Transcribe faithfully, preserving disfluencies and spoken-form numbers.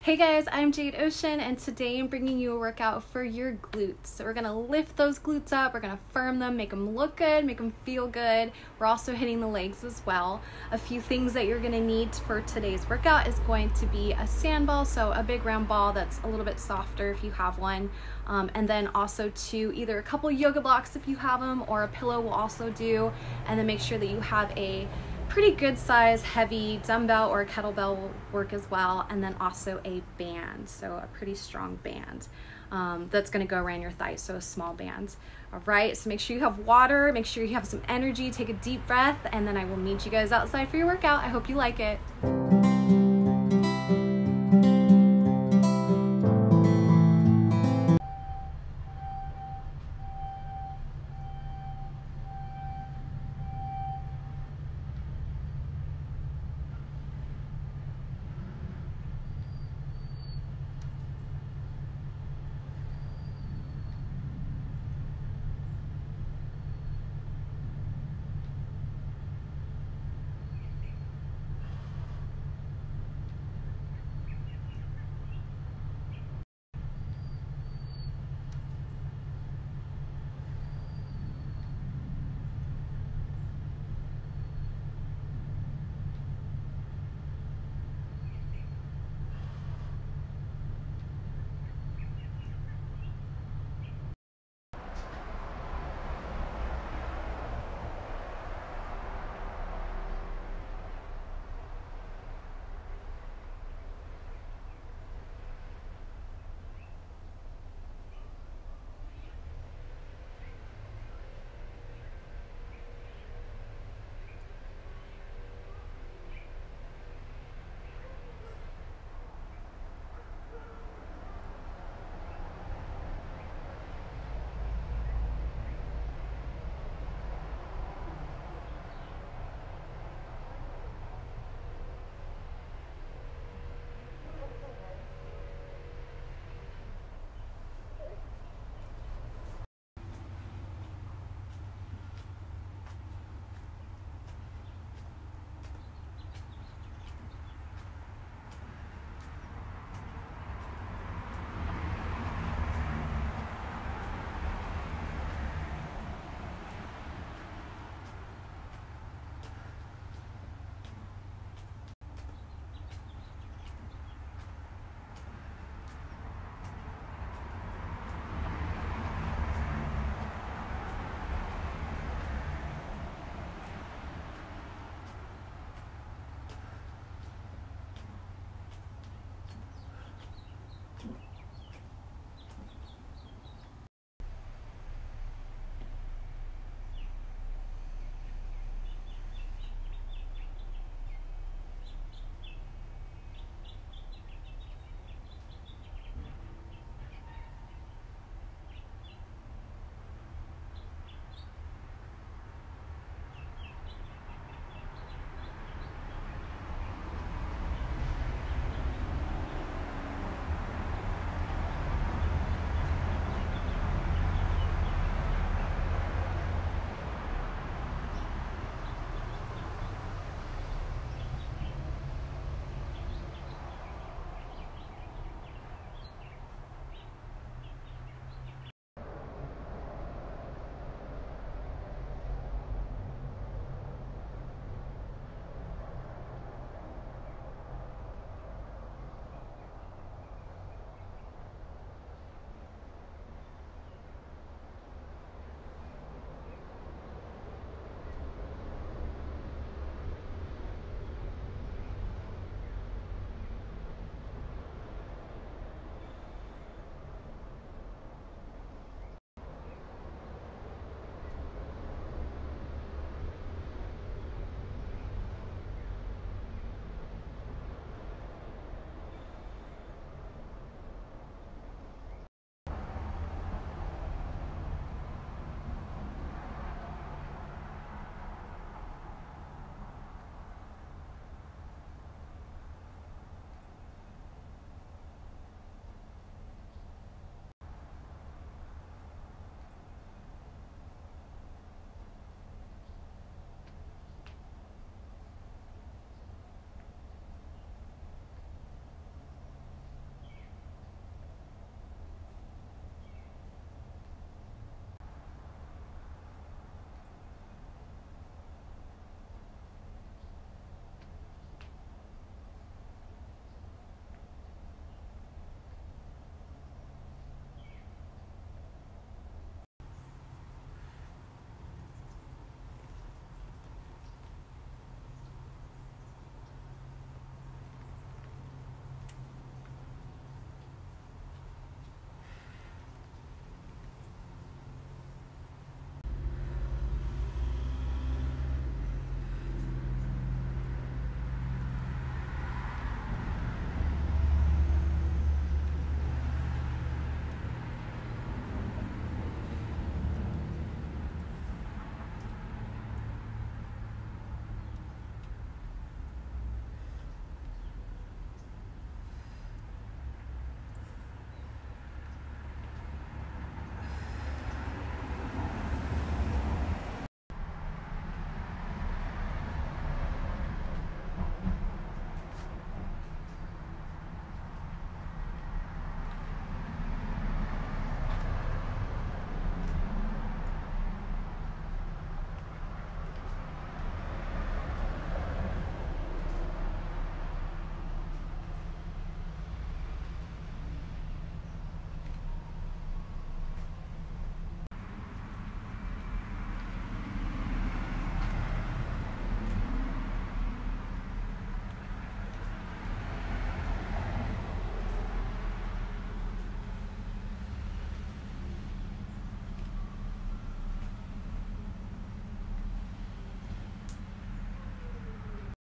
Hey guys, I'm Jade Ocean, and today I'm bringing you a workout for your glutes. So we're gonna lift those glutes up, we're gonna firm them, make them look good, make them feel good. We're also hitting the legs as well. A few things that you're gonna need for today's workout is going to be a sandball, so a big round ball that's a little bit softer if you have one. Um, and then also to either a couple yoga blocks if you have them, or a pillow will also do. And then make sure that you have a pretty good size heavy dumbbell or a kettlebell will work as well, and then also a band, so a pretty strong band um, that's going to go around your thighs, so a small band. All right, so make sure you have water, make sure you have some energy, take a deep breath, and then I will meet you guys outside for your workout. I hope you like it.